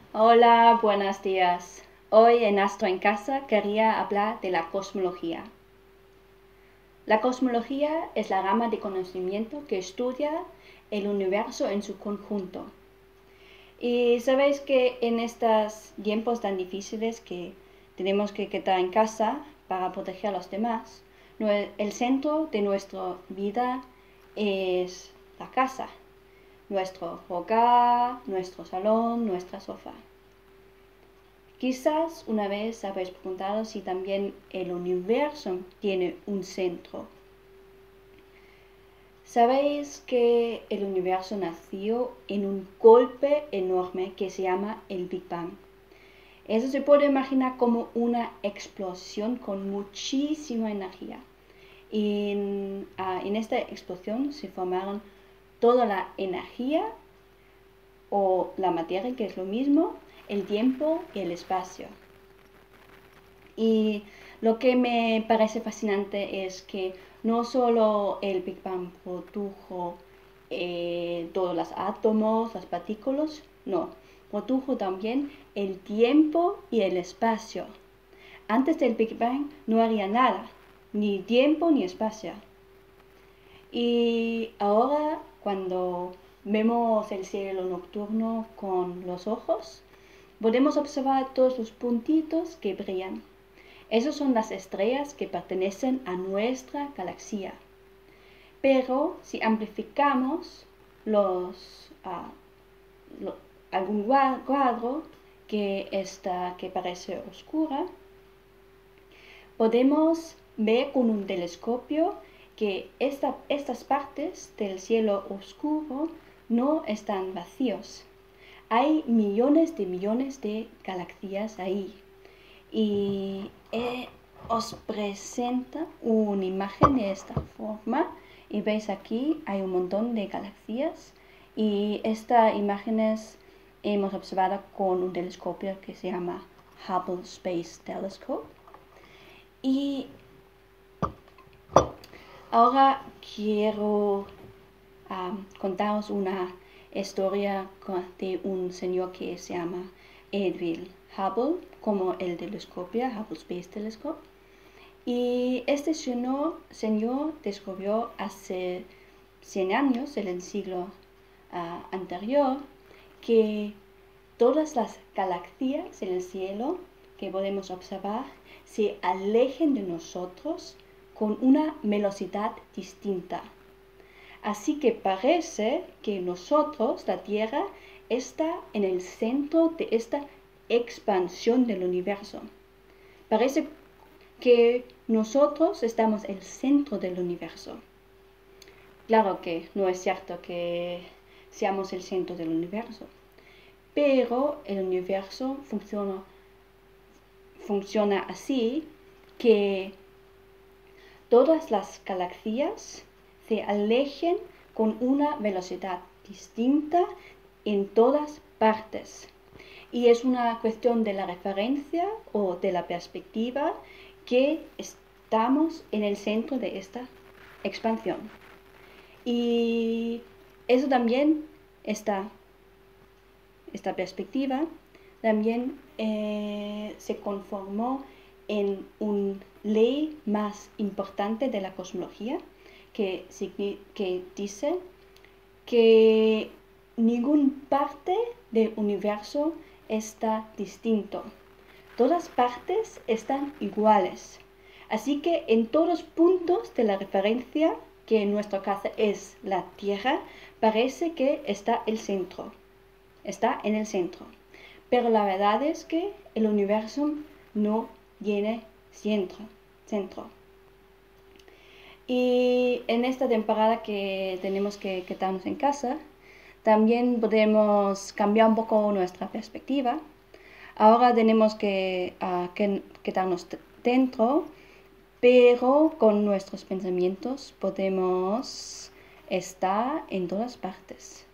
Hola, buenos días. Hoy en Astro en Casa quería hablar de la cosmología. La cosmología es la rama de conocimiento que estudia el universo en su conjunto. Y sabéis que en estos tiempos tan difíciles que tenemos que quedar en casa para proteger a los demás, el centro de nuestra vida es la casa, nuestro hogar, nuestro salón, nuestra sofá. Quizás una vez habéis preguntado si también el universo tiene un centro. Sabéis que el universo nació en un golpe enorme que se llama el Big Bang. Eso se puede imaginar como una explosión con muchísima energía. En esta explosión se formaron toda la energía o la materia, que es lo mismo, el tiempo y el espacio. Y lo que me parece fascinante es que no solo el Big Bang produjo todos los átomos, las partículas, no, produjo también el tiempo y el espacio. Antes del Big Bang no había nada, ni tiempo ni espacio. Y ahora cuando vemos el cielo nocturno con los ojos, podemos observar todos los puntitos que brillan. Esas son las estrellas que pertenecen a nuestra galaxia. Pero si amplificamos algún cuadro que parece oscura, podemos ver con un telescopio que estas partes del cielo oscuro no están vacíos. Hay millones de galaxias ahí. Y os presenta una imagen de esta forma. Y veis aquí hay un montón de galaxias. Y estas imágenes hemos observado con un telescopio que se llama Hubble Space Telescope. Y ahora quiero contaros una historia de un señor que se llama Edwin Hubble, como el telescopio, Hubble Space Telescope. Y este señor descubrió hace 100 años, en el siglo anterior, que todas las galaxias en el cielo que podemos observar se alejen de nosotros con una velocidad distinta. Así que parece que nosotros, la Tierra, está en el centro de esta expansión del universo. Parece que nosotros estamos en el centro del universo. Claro que no es cierto que seamos el centro del universo, pero el universo funciona así que todas las galaxias se alejen con una velocidad distinta en todas partes. Y es una cuestión de la referencia o de la perspectiva que estamos en el centro de esta expansión. Y eso también, esta perspectiva, también se conformó en una ley más importante de la cosmología que dice que ninguna parte del universo está distinto. Todas partes están iguales. Así que en todos los puntos de la referencia, que en nuestro caso es la Tierra, parece que está el centro. Está en el centro. Pero la verdad es que el universo no tiene centro. Y en esta temporada que tenemos que quedarnos en casa, también podemos cambiar un poco nuestra perspectiva. Ahora tenemos que quedarnos dentro, pero con nuestros pensamientos podemos estar en todas partes.